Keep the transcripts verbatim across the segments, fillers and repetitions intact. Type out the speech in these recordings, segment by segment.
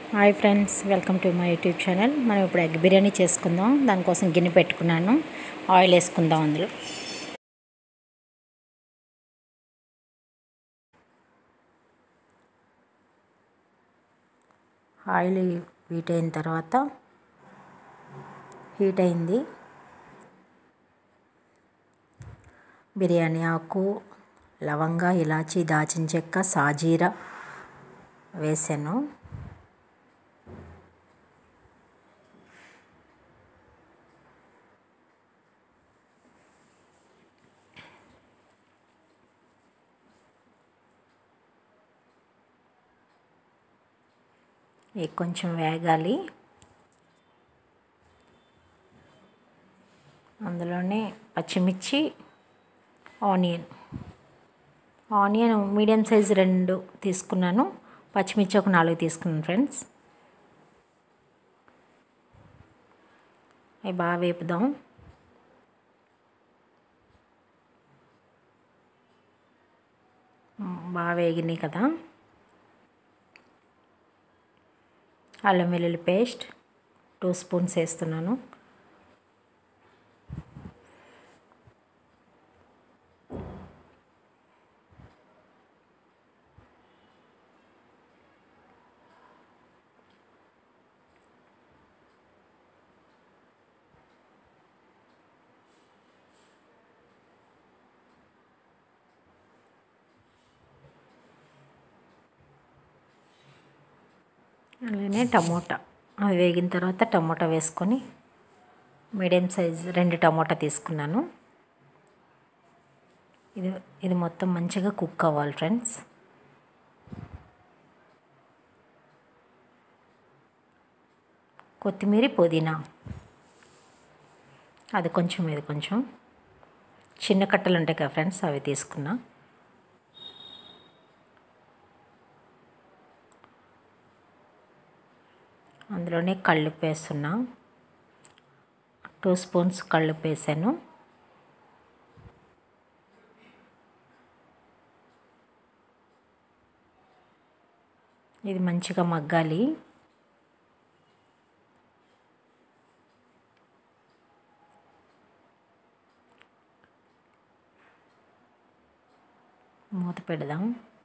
Hi friends, welcome to my YouTube channel. మనం ఇప్పుడు egg biryani చేసుకుందాం. దానికోసం గిన్నె పెట్టుకున్నాను. ఆయిల్ వేసుకుందాం. అందులో ఆయిల్ హీట్ అయిన తర్వాత హీట్ అయింది. బిర్యానీ ఆకు, లవంగ, ఇలాచీ, దాచిన చెక్క, సాజీరా వేసాను. ఇవి కొంచెం వేగాలి. అందులోనే పచ్చిమిర్చి, ఆనియన్ ఆనియన్ మీడియం సైజు రెండు తీసుకున్నాను. పచ్చిమిర్చి ఒక నాలుగు తీసుకున్నాను ఫ్రెండ్స్. అవి బాగా వేపుదాం. బాగా వేగినాయి కదా. అల్లం వెల్లుల్లి పేస్ట్ టూ స్పూన్స్ వేస్తున్నాను. అలానే టమోటా అది వేగిన తర్వాత టమోటా వేసుకొని మీడియం సైజ్ రెండు టమోటా తీసుకున్నాను. ఇది ఇది మొత్తం మంచిగా కుక్ అవ్వాలి ఫ్రెండ్స్. కొత్తిమీర, పుదీనా అది కొంచెం ఇది కొంచెం చిన్న కట్టలు ఉంటాయి కదా ఫ్రెండ్స్, అవి తీసుకున్నా. అందులోనే కళ్ళుప్పు వేస్తున్నా. టూ స్పూన్స్ కళ్ళుప్పు వేసాను. ఇది మంచిగా మగ్గాలి. మూత పెడదాం.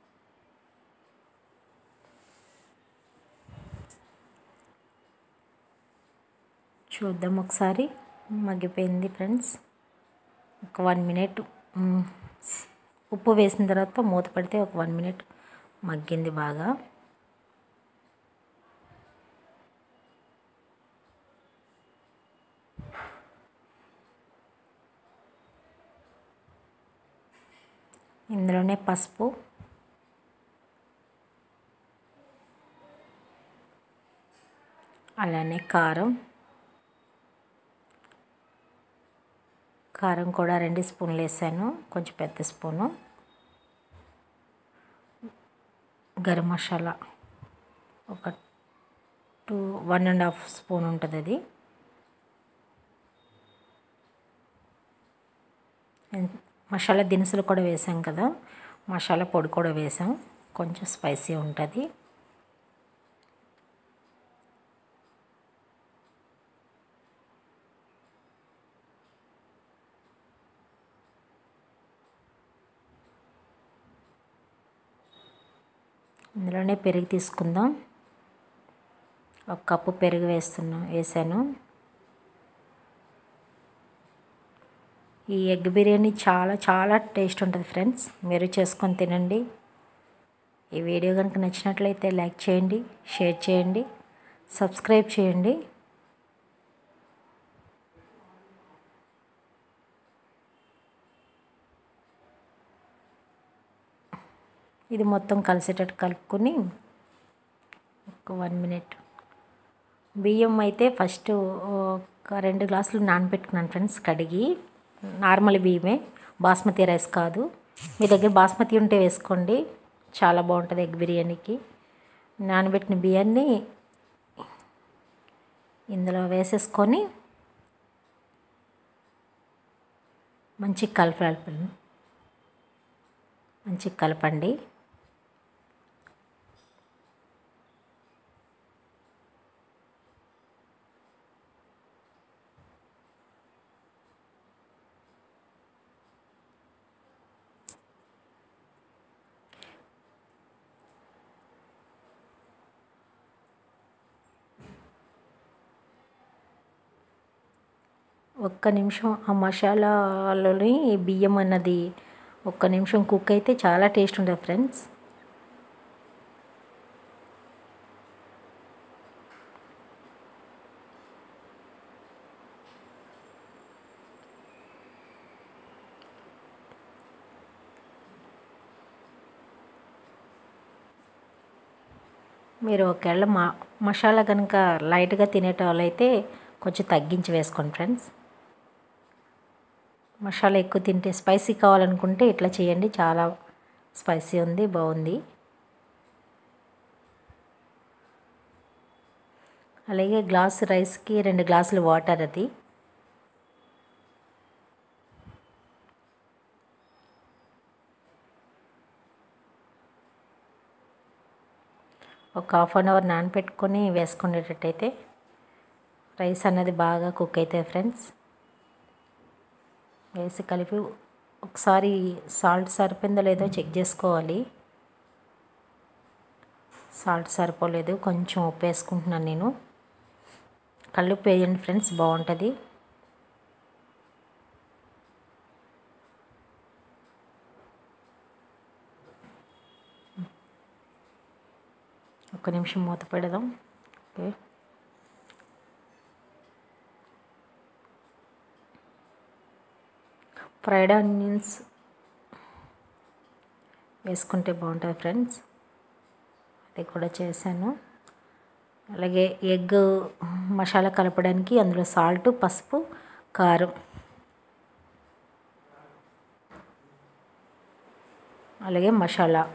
చూద్దాం ఒకసారి. మగ్గిపోయింది ఫ్రెండ్స్. ఒక వన్ మినిట్ ఉప్పు వేసిన తర్వాత మూత పెడితే ఒక వన్ మినిట్ మగ్గింది బాగా. ఇందులోనే పసుపు, అలానే కారం కారం కూడా రెండు స్పూన్లు వేసాను, కొంచెం పెద్ద స్పూను. గరం మసాలా ఒక two one and half spoon ఉంటుంది. అది మసాలా దినుసులు కూడా వేసాం కదా, మసాలా పొడి కూడా వేసాం, కొంచెం స్పైసీ ఉంటుంది. ఇందులోనే పెరుగు తీసుకుందాం. ఒక కప్పు పెరుగు వేస్తున్నా వేసాను. ఈ ఎగ్ బిర్యానీ చాలా చాలా టేస్ట్ ఉంటుంది ఫ్రెండ్స్. మీరు చేసుకొని తినండి. ఈ వీడియో కనుక నచ్చినట్లయితే లైక్ చేయండి, షేర్ చేయండి, సబ్స్క్రైబ్ చేయండి. ఇది మొత్తం కలిసేటట్టు కలుపుకొని ఒక వన్ మినిట్. బియ్యం అయితే ఫస్ట్ ఒక రెండు గ్లాసులు నానబెట్టుకున్నాను ఫ్రెండ్స్, కడిగి. నార్మల్ బియ్యమే, బాస్మతి రైస్ కాదు. మీ దగ్గర బాస్మతి ఉంటే వేసుకోండి, చాలా బాగుంటుంది ఎగ్ బిర్యానీకి. నానబెట్టిన బియ్యాన్ని ఇందులో వేసేసుకొని మంచి కలపాలి మంచిగా కలపండి. ఒక్క నిమిషం ఆ మసాలాలోని బియ్యం అన్నది ఒక్క నిమిషం కుక్ అయితే చాలా టేస్ట్ ఉంటుంది ఫ్రెండ్స్. మీరు ఒకవేళ మా మసాలా కనుక లైట్గా తినేటోళ్ళైతే కొంచెం తగ్గించి వేసుకోండి ఫ్రెండ్స్. మసాలా ఎక్కువ తింటే స్పైసీ కావాలనుకుంటే ఇట్లా చేయండి, చాలా స్పైసీ ఉంది, బాగుంది. అలాగే గ్లాసు రైస్కి రెండు గ్లాసులు వాటర్, అది ఒక హాఫ్ అన్ అవర్ నానబెట్టుకొని వేసుకునేటట్టయితే రైస్ అన్నది బాగా కుక్ అవుతుంది ఫ్రెండ్స్. వేసి కలిపి ఒకసారి సాల్ట్ సరిపోయిందో లేదో చెక్ చేసుకోవాలి. సాల్ట్ సరిపోలేదు, కొంచెం ఉప్పు వేసుకుంటున్నాను నేను. కల్లుప్పు వేయండి ఫ్రెండ్స్, బాగుంటుంది. ఒక నిమిషం మూత పెడదాం. ఓకే, ఫ్రైడ్ ఆనియన్స్ వేసుకుంటే బాగుంటుంది ఫ్రెండ్స్, అది కూడా చేశాను. అలాగే ఎగ్ మసాలా కలపడానికి అందులో సాల్ట్, పసుపు, కారం, అలాగే మసాలా,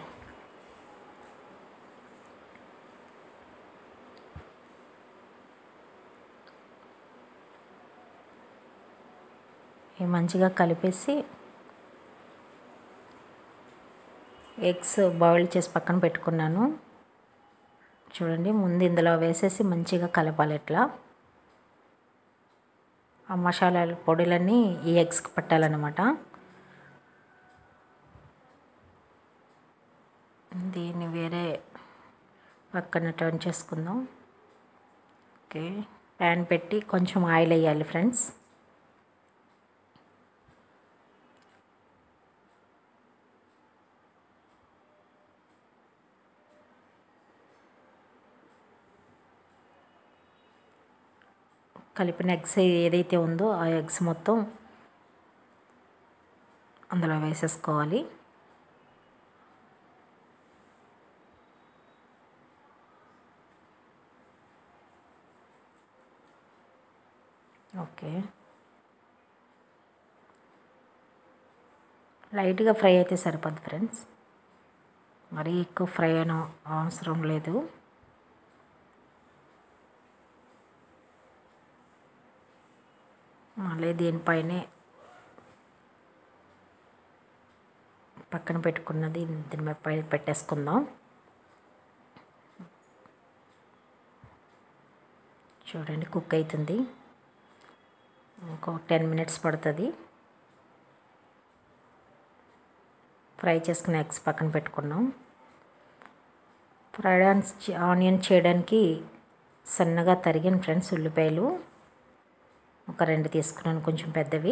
మంచిగా కలిపేసి ఎగ్స్ బాయిల్ చేసి పక్కన పెట్టుకున్నాను. చూడండి, ముందు ఇందులో వేసేసి మంచిగా కలపాలి. ఇట్లా ఆ మసాలాల పొడులన్నీ ఈ ఎగ్స్కి పట్టాలన్నమాట. దీన్ని వేరే పక్కన టర్న్ చేసుకుందాం. ఓకే, ప్యాన్ పెట్టి కొంచెం ఆయిల్ వేయాలి ఫ్రెండ్స్. కలిపిన ఎగ్స్ ఏదైతే ఉందో ఆ ఎగ్స్ మొత్తం అందులో వేసేసుకోవాలి. ఓకే, లైట్గా ఫ్రై అయితే సరిపోద్ది ఫ్రెండ్స్, మరీ ఎక్కువ ఫ్రై అయిన అవసరం లేదు. మళ్ళీ దీనిపైనే పక్కన పెట్టుకున్నది దీని పైన పెట్టేసుకుందాం. చూడండి, కుక్ అవుతుంది. ఇంకో టెన్ మినిట్స్ పడుతుంది. ఫ్రై చేసుకున్న ఎగ్స్ పక్కన పెట్టుకున్నాం. ఫ్రైడ్ ఆనియన్ చేయడానికి సన్నగా తరిగిన ఫ్రెండ్స్ ఉల్లిపాయలు ఒక రెండు తీసుకున్నాను, కొంచెం పెద్దవి.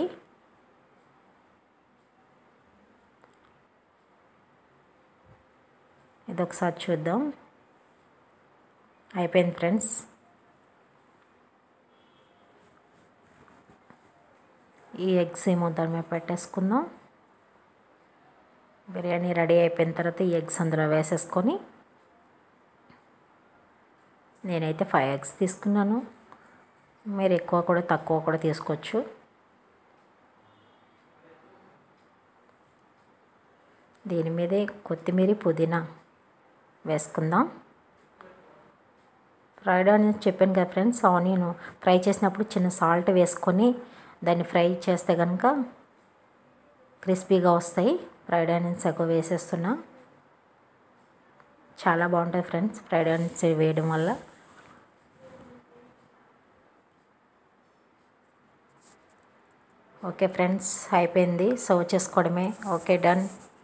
ఇది ఒకసారి చూద్దాం. అయిపోయింది ఫ్రెండ్స్. ఈ ఎగ్స్ ఏమో దాని మీద పెట్టేసుకుందాం. బిర్యానీ రెడీ అయిపోయిన తర్వాత ఈ ఎగ్స్ అందులో వేసేసుకొని, నేనైతే ఫైవ్ ఎగ్స్ తీసుకున్నాను, మీరు ఎక్కువ కూడా తక్కువ కూడా తీసుకోవచ్చు. దీని మీదే కొత్తిమీర, పుదీనా వేసుకుందాం. ఫ్రైడ్ ఆనియన్స్ చెప్పాను కదా ఫ్రెండ్స్, ఆనియన్ ఫ్రై చేసినప్పుడు చిన్న సాల్ట్ వేసుకొని దాన్ని ఫ్రై చేస్తే కనుక క్రిస్పీగా వస్తాయి. ఫ్రైడ్ ఆనియన్స్ ఎక్కువ వేసేస్తున్నా, చాలా బాగుంటుంది ఫ్రెండ్స్ ఫ్రైడ్ ఆనియన్స్ వేయడం వల్ల. ఓకే ఫ్రెండ్స్, అయిపోయింది, సర్వ్ చేసుకోవడమే. Okay, done.